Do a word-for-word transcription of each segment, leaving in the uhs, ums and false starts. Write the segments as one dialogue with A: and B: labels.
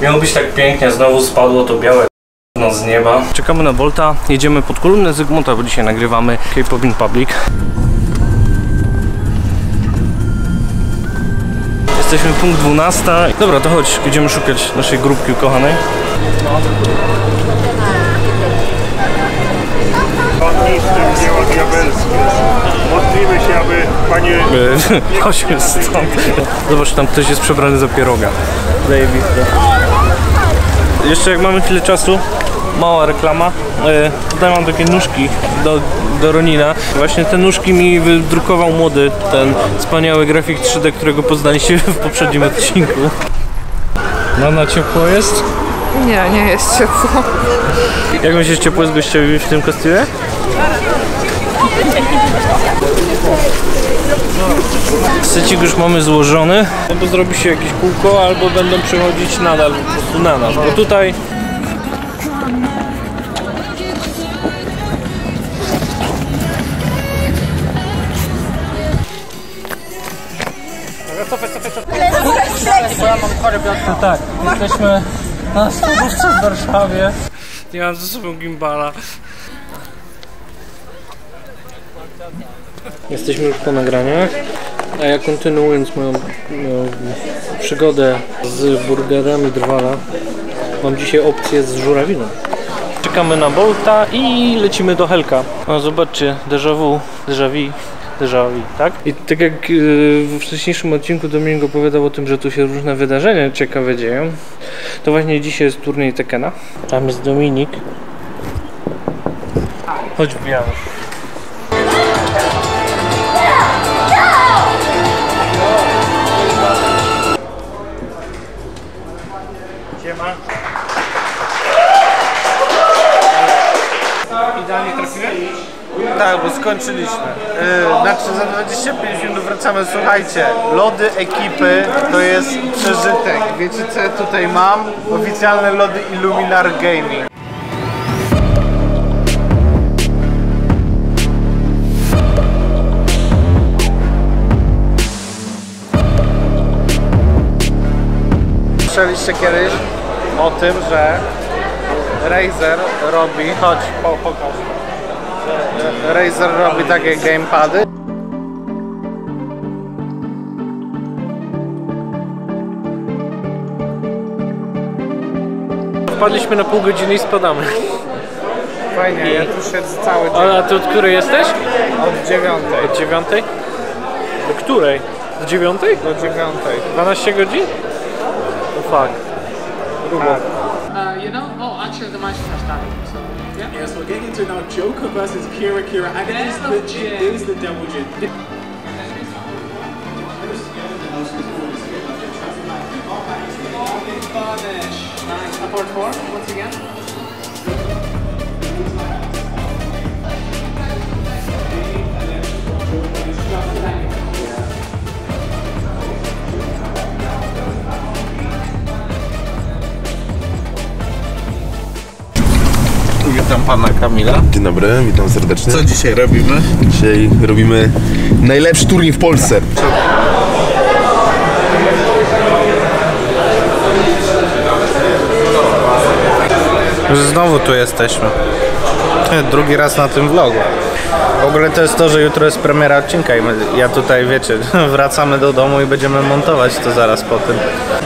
A: Miało być tak pięknie, znowu spadło to białe no z nieba. Czekamy na Bolta, jedziemy pod kolumnę Zygmunta, bo dzisiaj nagrywamy K-Pop in Public. Jesteśmy punkt dwunasta. Dobra, to chodź, idziemy szukać naszej grupki ukochanej.
B: Dzieło diabelskie. Modlimy się, aby Panie...
A: Chodź stąd. Zobacz, tam ktoś jest przebrany za pieroga. Zajebiste. Jeszcze jak mamy tyle czasu, mała reklama. Tutaj mam takie nóżki do, do Ronina. Właśnie te nóżki mi wydrukował młody, ten wspaniały grafik trzy D, którego poznaliście w poprzednim odcinku. No na ciepło jest?
C: Nie, nie jest ciepło.
A: Jak myślisz, ciepło jest gościowi w tym kostiumie? Secik już mamy złożony. Albo zrobi się jakieś kółko, albo będą przychodzić nadal po prostu na nas, bo tutaj... No tak, jesteśmy na stówce w Warszawie. Nie mam ze sobą gimbala. Jesteśmy już po nagraniach, a ja kontynuując moją, moją przygodę z burgerami Drwala, mam dzisiaj opcję z żurawiną. Czekamy na Bolta i lecimy do Helka. O, zobaczcie, déjà vu, déjà vu. Déjà vu, tak? I tak jak w wcześniejszym odcinku Dominik opowiadał o tym, że tu się różne wydarzenia ciekawe dzieją, to właśnie dzisiaj jest turniej Tekena. Tam jest Dominik. Chodź wbijamy. Siema. Idealnie trafiłem?
D: Tak, bo skończyliśmy. Yy, znaczy za dwadzieścia pięć minut wracamy. Słuchajcie, lody ekipy to jest przeżytek. Wiecie co ja tutaj mam? Oficjalne lody Illuminar Gaming. Słyszeliście kiedyś o tym, że Razer robi... Chodź, po, pokaż. Razer robi takie gamepady.
A: Wpadliśmy na pół godziny i spadamy.
D: Fajnie, ja tu siedzę cały dzień.
A: A ty od której jesteś?
D: Od dziewiątej.
A: Od dziewiątej? Do której? Do dziewiątej?
D: Do dziewiątej.
A: dwanaście godzin? Oh fuck. Grubo.
E: Uh, you know? Oh, actually, the match has started. So, yeah. Yes, we're getting into now Joker versus Kira Kira. And it is the, it is the Devil Jin. Nice. Support four, once again.
D: Witam pana Kamila.
F: Dzień dobry, witam serdecznie.
D: Co dzisiaj robimy?
F: Dzisiaj robimy najlepszy turniej w Polsce.
D: Znowu tu jesteśmy. Drugi raz na tym vlogu. W ogóle to jest to, że jutro jest premiera odcinka i my, ja tutaj, wiecie, wracamy do domu i będziemy montować to zaraz po tym.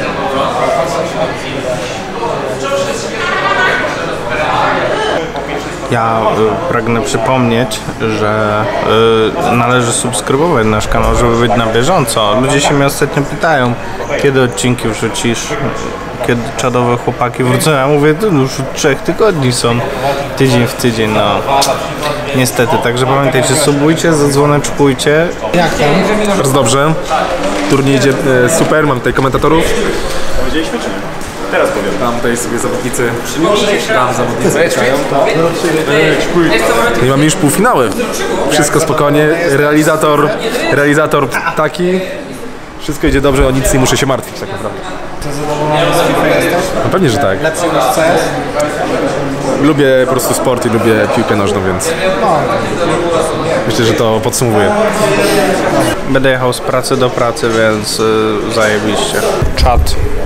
D: Ja y, pragnę przypomnieć, że y, należy subskrybować nasz kanał, żeby być na bieżąco. Ludzie się mnie ostatnio pytają, kiedy odcinki wrzucisz, kiedy czadowe chłopaki wrócą. Ja mówię, to już od trzech tygodni są, tydzień w tydzień, no. Niestety, także pamiętajcie, subujcie, zadzwoneczkujcie.
F: Jak tam? Bardzo dobrze. Turniej idzie e, super, mam tutaj komentatorów. Powiedzieliśmy czy nie? Teraz powiem. Tam tutaj sobie zawodnicy. Tam zawodnicy czekają. No i mamy już półfinały. Wszystko spokojnie. Realizator, realizator taki. Wszystko idzie dobrze, o nic nie muszę się martwić tak naprawdę.
D: Czy zadowolony z FIFA jesteś?
F: No pewnie, że tak.
D: Lepszy niż C S?
F: Lubię po prostu sport i lubię piłkę nożną, więc myślę, że to podsumowuje.
D: Będę jechał z pracy do pracy, więc yy, zajebiście. Czat.